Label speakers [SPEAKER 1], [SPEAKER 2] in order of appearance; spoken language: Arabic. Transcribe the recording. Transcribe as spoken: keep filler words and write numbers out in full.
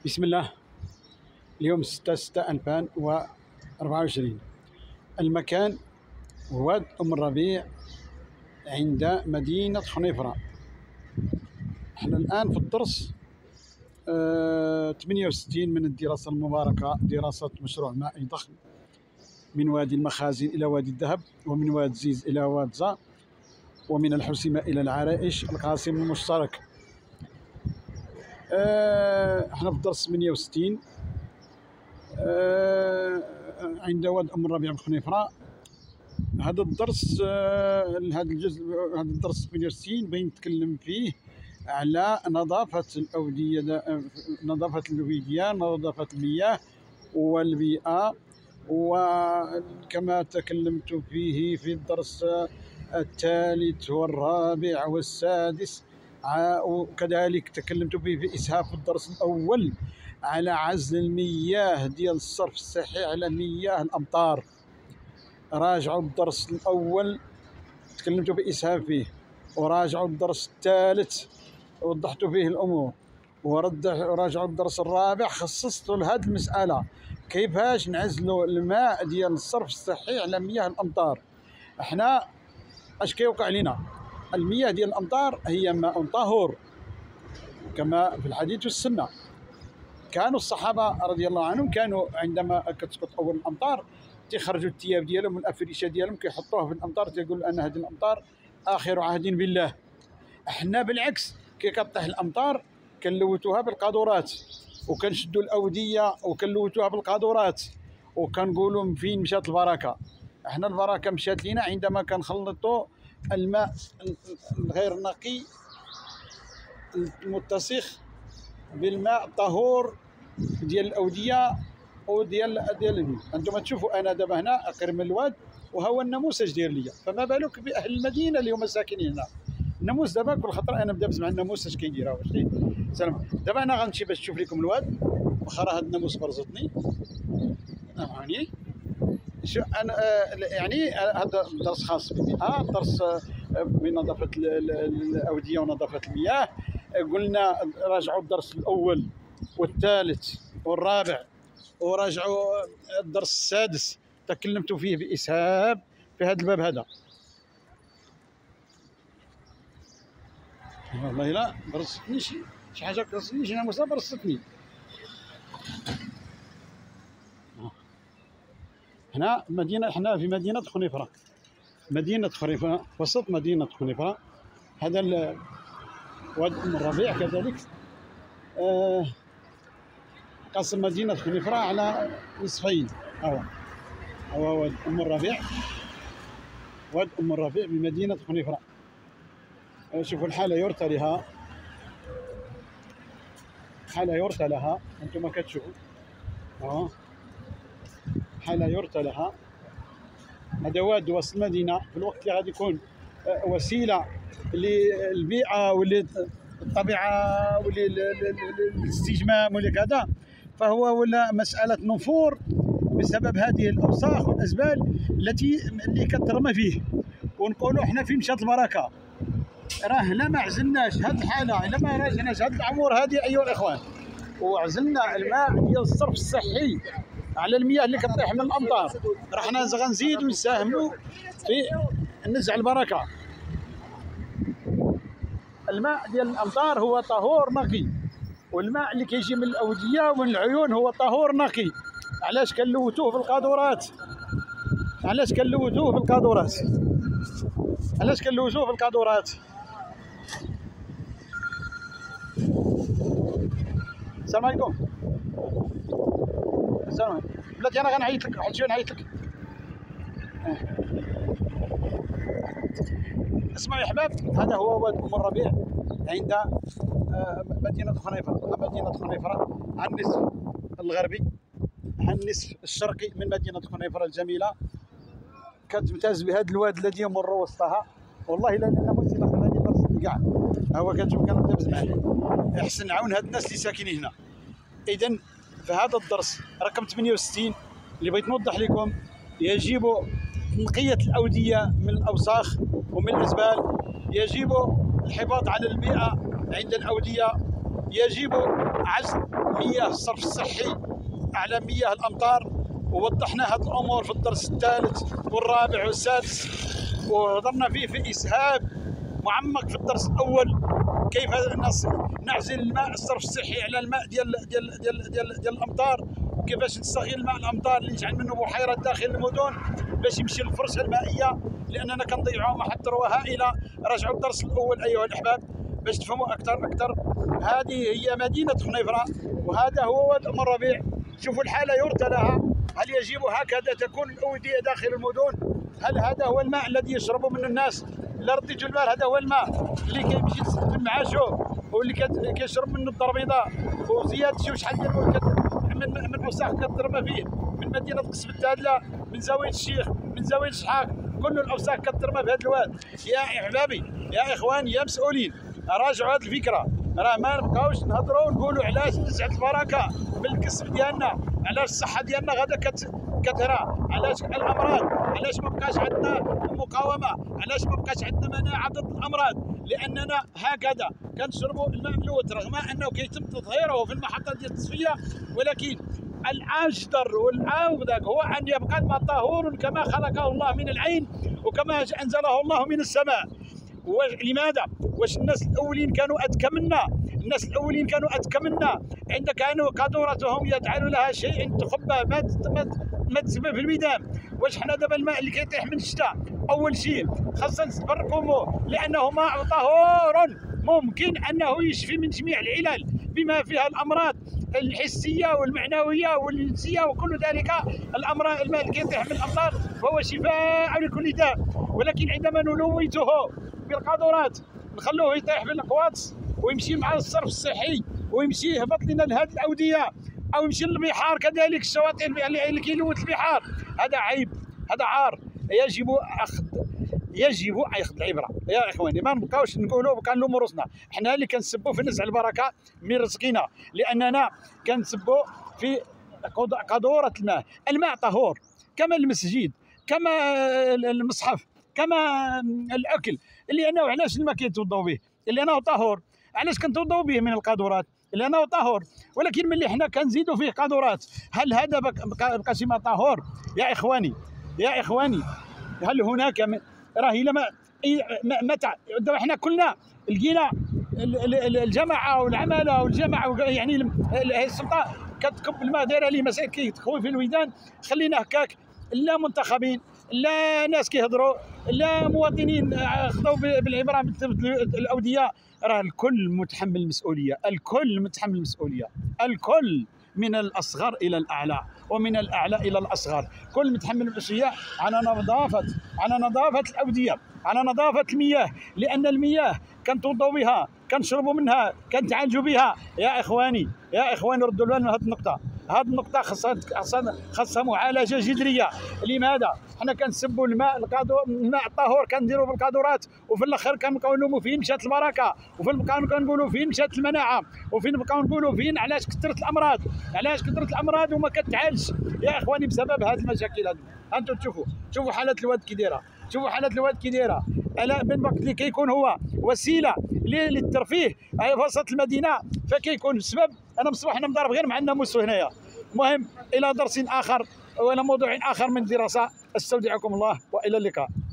[SPEAKER 1] بسم الله. اليوم ستة ستة ألفين وأربعة وعشرين. المكان واد أم الربيع عند مدينة خنيفرة. احنا الآن في الدرس آه ثمانية وستين من الدراسة المباركة، دراسة مشروع مائي ضخم من وادي المخازن إلى وادي الذهب، ومن واد زيز إلى واد زا، ومن الحسيمة إلى العرائش، القاسم المشترك. آه احنا في الدرس ثمانية وستين آه عند واد أم الربيع بخنيفرة. هذا الدرس آه هذا الجزء هذا الدرس ثمانية وستين بغيت نتكلم فيه على نظافة الأودية، نظافة الوديان، نظافة المياه والبيئة، وكما تكلمت فيه في الدرس الثالث والرابع والسادس، وكذلك تكلمت فيه في إسهاف الدرس الأول على عزل المياه ديال الصرف الصحي على مياه الأمطار. راجعوا الدرس الأول تكلمت بإسهاف فيه، وراجعوا الدرس الثالث وضحت فيه الأمور، وراجعوا الدرس الرابع خصصت لهذه المسألة كيفاش نعزلوا الماء ديال الصرف الصحي على مياه الأمطار. احنا اش كيوقع لنا؟ المياه ديال الأمطار هي ماء طهور كما في الحديث والسنة. كانوا الصحابة رضي الله عنهم كانوا عندما كتسقط أول الأمطار تيخرجوا الثياب ديالهم والأفرشة ديالهم كيحطوها في الأمطار، تيقول أن هذه الأمطار آخر عهد بالله. احنا بالعكس كي كطيح الأمطار كنلوثوها بالقاذورات، وكنشدوا الأودية وكنلوثوها بالقاذورات، وكنقولوا فين مشات البركة. احنا البركة مشات لينا عندما كنخلطوا الماء الغير نقي المتسخ بالماء الطهور ديال الأودية وديال ديال الماء. انتم تشوفوا انا دابا هنا قريب من الواد وهو الناموس داير ليا، فما بالك باهل المدينه اللي هما ساكنين هنا. الناموس دابا كل خطره انا نبدا مع الناموس اش كيدير. واش سلام. دابا انا غنمشي باش نشوف لكم الواد، واخا راه هاد الناموس برزطني فهمتوني. شو انا يعني هذا درس خاص بالبيئه، درس بنظافه الاوديه ونظافه المياه. قلنا راجعوا الدرس الاول والثالث والرابع، وراجعوا الدرس السادس تكلمت فيه بإسهاب في هذا الباب هذا. والله لا برصتني شي شي حاجه، برصتني شي ناموسه برصتني. هنا مدينه، احنا في مدينه خنيفره، مدينه خنيفره، وسط مدينه خنيفره. هذا واد ام الربيع كذلك آه قسم مدينة خنيفرة على نصفين. هو هو واد أم الربيع، واد أم الربيع بمدينة خنيفرة. شوفوا الحالة يرثى لها، حالة يرثى لها، أنتم كتشوفوا أهو حالة يرثى لها. هذا واد وسط المدينة في الوقت اللي غادي يكون وسيلة للبيئة وللطبيعة وللاستجمام ولكذا، فهو ولا مسألة نفور بسبب هذه الأوساخ والأزبال التي اللي كترمى فيه. ونقولوا احنا في مشات البركة، راه لا ما عزلناش هذه الحالة، لا ما راجعناش هذه الأمور هذه أيها الإخوان، وعزلنا الماء ديال الصرف الصحي على المياه اللي كطيح من الأمطار، راه حنا غنزيدوا نساهموا في نزع البركة. الماء ديال الأمطار هو طهور نقي، والماء اللي كيجي من الأودية ومن العيون هو طهور نقي. علاش كنلوثوه بالقاذورات؟ علاش كنلوثوه بالقاذورات؟ علاش كنلوثوه بالقاذورات؟ السلام عليكم. السلام عليكم. بلاتي انا غنعيط لك، واحد شويه نعيط لك. اسمعوا يا حباب، هذا هو واد ام الربيع عند مدينة خنيفرة. مدينة خنيفرة على النصف الغربي، على النصف الشرقي من مدينة خنيفرة الجميلة، كتمتاز بهذا الواد الذي يمر وسطها. والله الا الناموس الا خلاني برصني كاع، ها هو كنشوف كندابز معاه. احسن عون هاد الناس اللي ساكنين هنا. اذا في هذا الدرس رقم ثمانية وستين اللي بغيت نوضح لكم، يجب تنقية الأودية من الأوساخ ومن الأزبال، يجب الحفاظ على البيئة عند الأودية، يجب عزل مياه الصرف الصحي على مياه الامطار، ووضحنا هذه الامور في الدرس الثالث والرابع والسادس، وهضرنا فيه في اسهاب معمق في الدرس الاول كيف نعزل الماء الصرف الصحي على الماء ديال ديال ديال ديال, ديال الامطار، وكيفاش نستغل ماء الامطار اللي نجعل منه بحيرات داخل المدن باش يمشي للفرشه المائيه، لاننا كنضيعوا واحد الثروه هائله. راجعوا الدرس الاول ايها الاحباب باش تفهموا اكثر اكثر. هذه هي مدينه خنيفره، وهذا هو واد ام الربيع. شوفوا الحاله يرثى لها. هل يجب هكذا تكون الاوديه داخل المدن؟ هل هذا هو الماء الذي يشرب منه الناس؟ لا رديتوا البال، هذا هو الماء اللي كيمشي من معاشو واللي كيشرب منه الدار البيضاء وزياد شي شحال ديال من من وساخ كترمى فيه، من مدينه قصب التادله، من زاويه الشيخ، من زاويه الشحاق، كل الاوساخ كترمى في هذا الواد. يا احبابي يا اخواني يا مسؤولين، راجعوا هذه الفكره. راه ما نبقاوش نهضروا ونقولوا علاش نزعت البركه من الكسب ديالنا، علاش الصحه ديالنا غادا كت كثرة، علاش الامراض، علاش ما بقاش عندنا مقاومه، علاش ما بقاش عندنا مناعه ضد الامراض؟ لاننا هكذا كنشربوا الماء ملوث رغم انه كيتم تطهيره في المحطات ديال التصفيه، ولكن الأجدر والأفضل هو أن يبقى الماء طهور كما خلقه الله من العين وكما أنزله الله من السماء. ولماذا؟ واش الناس الأولين كانوا أذكى منا؟ الناس الأولين كانوا أذكى منا، عند كانوا قدورتهم يجعلوا لها شيء تخبى ما ما تسبب في الودان. واش حنا دابا الماء اللي كيطيح من الشتاء أول شيء خاصنا نتبركموا، لأنه ماء طهور ممكن أنه يشفي من جميع العلل بما فيها الأمراض الحسيه والمعنويه والجنسيه وكل ذلك. الامراض الماء اللي كيطيح من الامطار فهو شفاء لكل داء، ولكن عندما نلوثه بالقاذورات نخلوه يطيح في الاقواس ويمشي مع الصرف الصحي ويمشي يهبط لنا لهذه الاوديه او يمشي للبحار كذلك، الشواطئ اللي كيلوث البحار، هذا عيب، هذا عار. يجب اخذ يجب اخذ العبره يا اخواني. ما نبقاوش نقولوا كنلوموا روسنا، حنا اللي كنسبوا في نزع البركه من رزقنا، لاننا كنسبوا في قدوره الماء. الماء طهور كما المسجد، كما المصحف، كما الاكل. لانه علاش الماء كيتوضاو به؟ لانه طهور. علاش كنتوضاو به من القاذورات؟ لانه طهور. ولكن ملي حنا كنزيدوا فيه قاذورات، هل هذا بقى شي ماء طهور؟ يا اخواني يا اخواني هل هناك من راه الا ما متى دابا حنا كلنا لقينا الجماعه والعماله والجماعه يعني السلطه كتكب الماء دايره ليه مسائل كيدخلوا في الودان، خلينا هكاك. لا منتخبين، لا ناس كيهضروا، لا مواطنين خذوا بالعبره الاوديه. راه الكل متحمل المسؤوليه، الكل متحمل المسؤوليه، الكل من الاصغر الى الاعلى ومن الاعلى الى الاصغر، كل متحمل المسؤوليه على نظافه على نظافه الاوديه، على نظافه المياه، لان المياه كنتوضوا بها، كنشربوا منها، كنتعالجوا بها. يا اخواني يا اخواني ردوا بالنا هذه النقطه، هذه النقطه خاصها خاصها معالجه جذريه. لماذا؟ حنا كنسبوا الماء القادور، الماء الطهور كنديروا بالقاذورات، وفي الاخر كنبقاو نلوموا فين مشات البركه، وفين نبقاو كنقولوا فين مشات المناعه، وفين نبقاو نقولوا فين علاش كثرت الامراض، علاش كثرت الامراض وما كتعالجش. يا اخواني بسبب هذه المشاكل هذه. انتم تشوفوا شوفوا حاله الواد كي دايره، شوفوا حاله الواد كي دايره. الا من وقت اللي كيكون هو وسيله للترفيه في وسط المدينه فكيكون السبب. انا بصباح انا مضارب غير مع الناموس هنايا. المهم الى درس اخر والى موضوع اخر من دراسه، استودعكم الله والى اللقاء.